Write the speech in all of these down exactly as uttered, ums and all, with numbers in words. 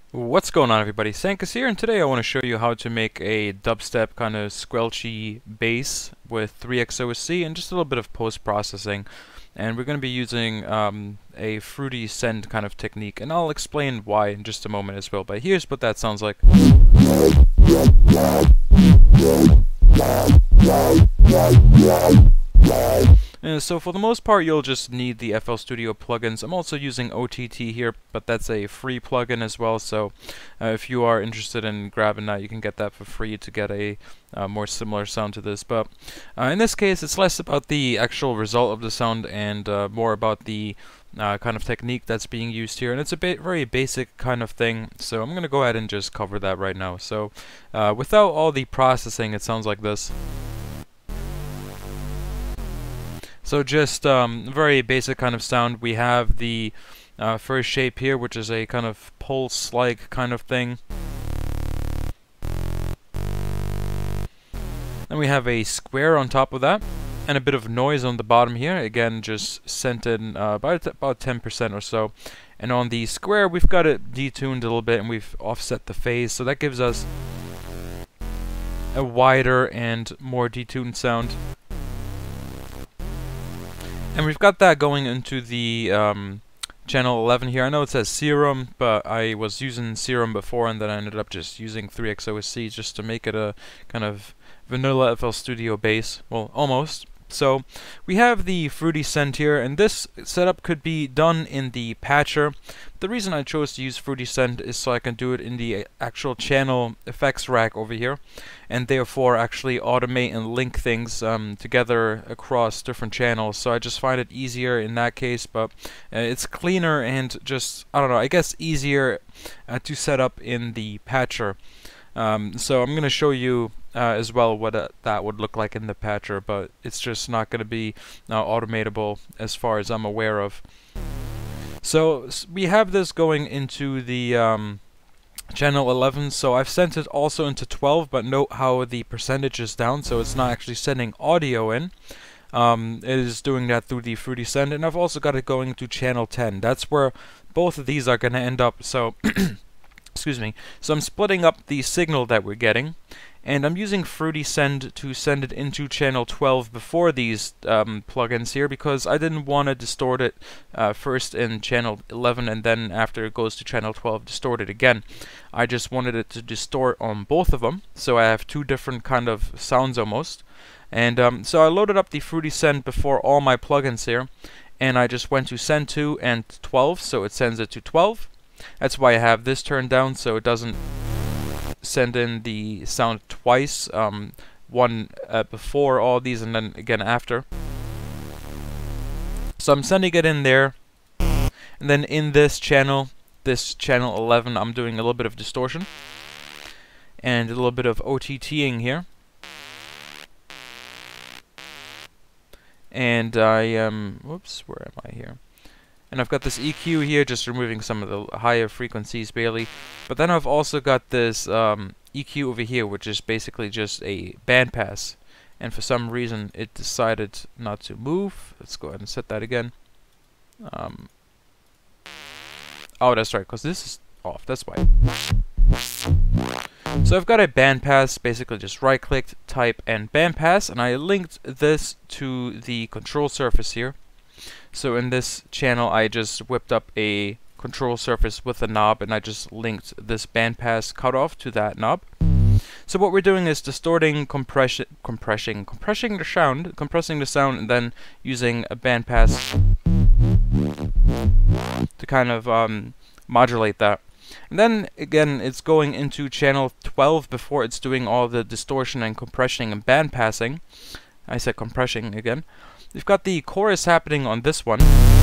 What's going on, everybody? Sankus here, and today I want to show you how to make a dubstep kind of squelchy bass with three X O S C and just a little bit of post-processing. And we're going to be using um, a fruity send kind of technique, and I'll explain why in just a moment as well. But here's what that sounds like. Uh, so for the most part, you'll just need the F L Studio plugins. I'm also using O T T here, but that's a free plugin as well. So uh, if you are interested in grabbing that, you can get that for free to get a uh, more similar sound to this. But uh, in this case, it's less about the actual result of the sound and uh, more about the uh, kind of technique that's being used here. And it's a ba very basic kind of thing. So I'm going to go ahead and just cover that right now. So uh, without all the processing, it sounds like this. So just um, very basic kind of sound. We have the uh, first shape here, which is a kind of pulse-like kind of thing. Then we have a square on top of that, and a bit of noise on the bottom here. Again, just sent in uh, about about ten percent or so. And on the square, we've got it detuned a little bit, and we've offset the phase, so that gives us a wider and more detuned sound. And we've got that going into the um, channel eleven here. I know it says Serum, but I was using Serum before, and then I ended up just using three X O S C just to make it a kind of vanilla F L Studio bass. Well, almost. So we have the fruity send here, and this setup could be done in the patcher. The reason I chose to use fruity send is so I can do it in the actual channel effects rack over here, and therefore actually automate and link things um, together across different channels. So I just find it easier in that case, but uh, it's cleaner and just, I don't know, I guess easier uh, to set up in the patcher. Um, so I'm going to show you uh, as well what uh, that would look like in the patcher, but it's just not going to be uh, automatable as far as I'm aware of. So s we have this going into the um, channel eleven, so I've sent it also into twelve, but note how the percentage is down, so it's not actually sending audio in. Um, it is doing that through the fruity send, and I've also got it going to channel ten. That's where both of these are going to end up. So excuse me. So I'm splitting up the signal that we're getting, and I'm using fruity send to send it into channel twelve before these um, plugins here, because I didn't want to distort it uh, first in channel eleven and then after it goes to channel twelve distort it again. I just wanted it to distort on both of them, so I have two different kind of sounds almost. And um, so I loaded up the fruity send before all my plugins here, and I just went to send to and twelve, so it sends it to twelve. That's why I have this turned down, so it doesn't send in the sound twice, um, one uh, before all these and then again after. So I'm sending it in there, and then in this channel, this channel eleven, I'm doing a little bit of distortion and a little bit of OTTing here. And I am, whoops, where am I here? And I've got this E Q here, just removing some of the higher frequencies barely. But then I've also got this um, E Q over here, which is basically just a bandpass. And for some reason, it decided not to move. Let's go ahead and set that again. Um, oh, that's right, because this is off. That's why. So I've got a bandpass, basically just right-clicked, type, and bandpass, and I linked this to the control surface here. So in this channel, I just whipped up a control surface with a knob, and I just linked this bandpass cutoff to that knob. So what we're doing is distorting, compression, compressing, compressing the sound, compressing the sound, and then using a bandpass to kind of um, modulate that. And then again, it's going into channel twelve before it's doing all the distortion and compression and bandpassing. I said compressing again. We've got the chorus happening on this one.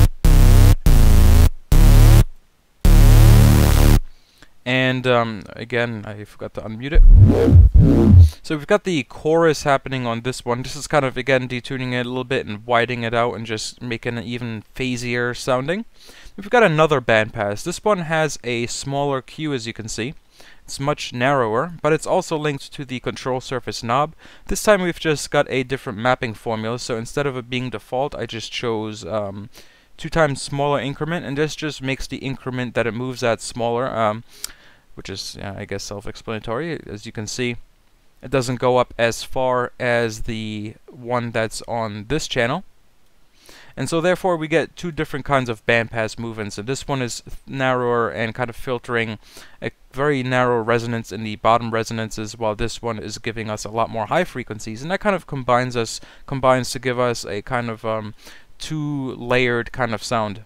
And um, again, I forgot to unmute it. So we've got the chorus happening on this one. This is kind of, again, detuning it a little bit and widening it out and just making it even phasier sounding. We've got another bandpass. This one has a smaller Q, as you can see. It's much narrower, but it's also linked to the control surface knob. This time we've just got a different mapping formula, so instead of it being default, I just chose um, two times smaller increment, and this just makes the increment that it moves at smaller. Um, which is, uh, I guess, self-explanatory. As you can see, it doesn't go up as far as the one that's on this channel. And so therefore we get two different kinds of bandpass movements, and this one is narrower and kind of filtering a very narrow resonance in the bottom resonances, while this one is giving us a lot more high frequencies, and that kind of combines us combines to give us a kind of um, two layered kind of sound.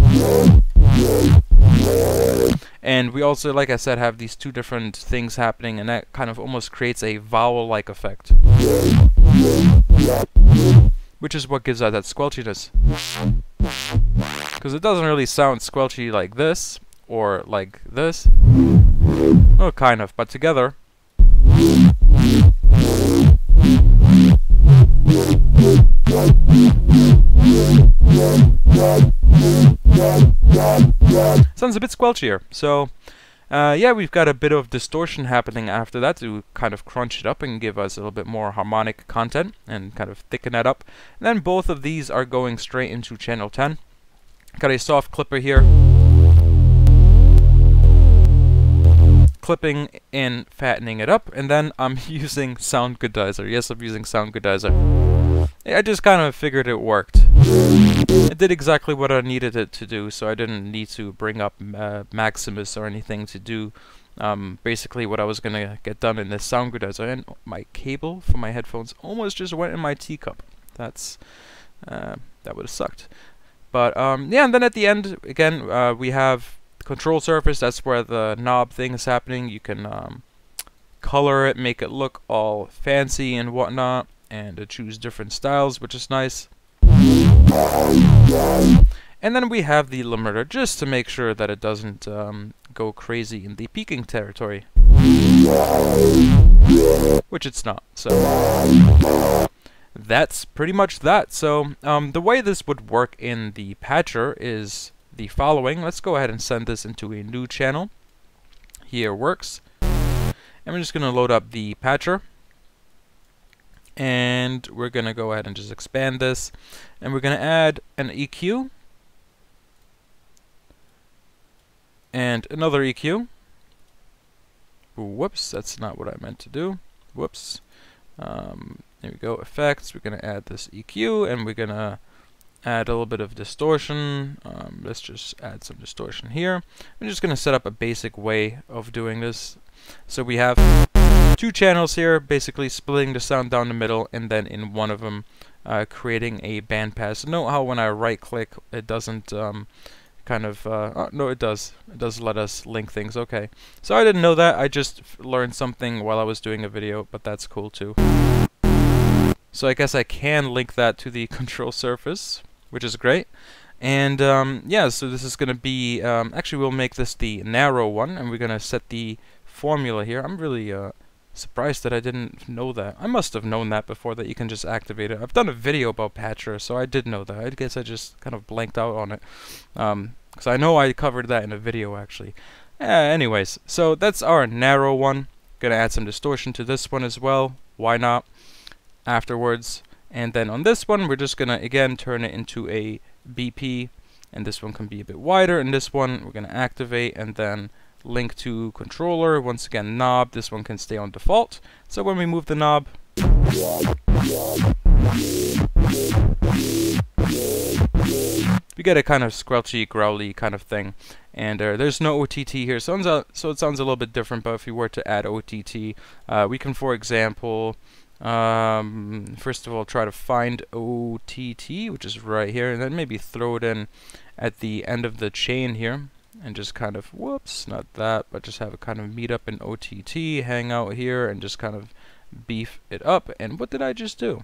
And we also, like I said, have these two different things happening, and that kind of almost creates a vowel-like effect, which is what gives out that squelchiness. Because it doesn't really sound squelchy like this, or like this. Well, kind of, but together. Sounds a bit squelchier. So, uh, yeah, we've got a bit of distortion happening after that to kind of crunch it up and give us a little bit more harmonic content and kind of thicken that up. And then both of these are going straight into channel ten. Got a soft clipper here, clipping and fattening it up, and then I'm using Sound Goodizer. Yes, I'm using Sound Goodizer. I just kind of figured it worked. It did exactly what I needed it to do, so I didn't need to bring up uh, Maximus or anything to do um, basically what I was gonna get done in this Sound Goodizer. And my cable for my headphones almost just went in my teacup. That's uh, that would have sucked. But um, yeah, and then at the end again uh, we have the control surface. That's where the knob thing is happening. You can um, color it, make it look all fancy and whatnot, and uh, choose different styles, which is nice. And then we have the limiter, just to make sure that it doesn't um, go crazy in the peaking territory, which it's not. So that's pretty much that. So um, the way this would work in the patcher is the following. Let's go ahead and send this into a new channel. Here works. And we're just going to load up the patcher. And we're going to go ahead and just expand this. And we're going to add an E Q. And another E Q. Whoops, that's not what I meant to do. Whoops. Um, there we go, effects. We're going to add this E Q, and we're going to add a little bit of distortion. Um, let's just add some distortion here. I'm just going to set up a basic way of doing this. So we have two channels here, basically splitting the sound down the middle, and then in one of them uh, creating a bandpass. Note how when I right click it doesn't um, kind of uh, oh, no it does it does let us link things. Okay, so I didn't know that. I just f learned something while I was doing a video, but that's cool too. So I guess I can link that to the control surface, which is great. And um, yeah, so this is gonna be um, actually we'll make this the narrow one, and we're gonna set the formula here. I'm really uh, surprised that I didn't know that. I must have known that before, that you can just activate it. I've done a video about Patcher, so I did know that. I guess I just kind of blanked out on it. Um, because I know I covered that in a video, actually. Uh, anyways, so that's our narrow one. Gonna add some distortion to this one as well. Why not? Afterwards. And then on this one, we're just gonna, again, turn it into a B P. And this one can be a bit wider. And this one, we're gonna activate and then link to controller. Once again, knob. This one can stay on default. So when we move the knob, we get a kind of squelchy, growly kind of thing. And uh, there's no O T T here, so, so it sounds a little bit different. But if we were to add O T T, uh, we can, for example, um, first of all, try to find O T T, which is right here, and then maybe throw it in at the end of the chain here. And just kind of, whoops, not that, but just have it kind of meet up in O T T, hang out here, and just kind of beef it up. And what did I just do?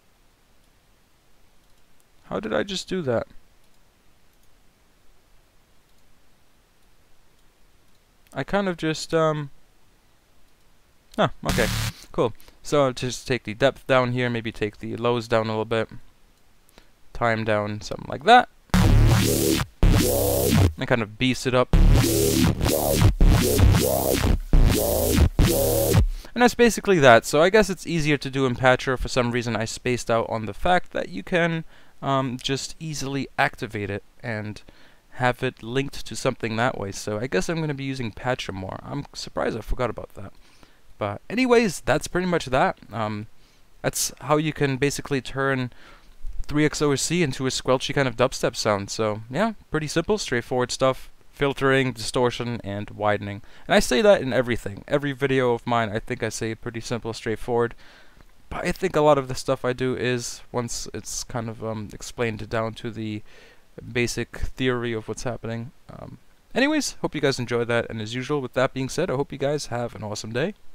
How did I just do that? I kind of just, um... oh, okay, cool. So I'll just take the depth down here, maybe take the lows down a little bit, time down, something like that. And kind of beast it up. And that's basically that. So I guess it's easier to do in Patcher. For some reason I spaced out on the fact that you can um, just easily activate it and have it linked to something that way. So I guess I'm going to be using Patcha more. I'm surprised I forgot about that. But anyways, that's pretty much that. Um, that's how you can basically turn three X O S C into a squelchy kind of dubstep sound. So yeah, pretty simple, straightforward stuff. Filtering, distortion, and widening. And I say that in everything. Every video of mine, I think I say pretty simple, straightforward. But I think a lot of the stuff I do is, once it's kind of um, explained down to the basic theory of what's happening. Um, anyways, hope you guys enjoyed that. And as usual, with that being said, I hope you guys have an awesome day.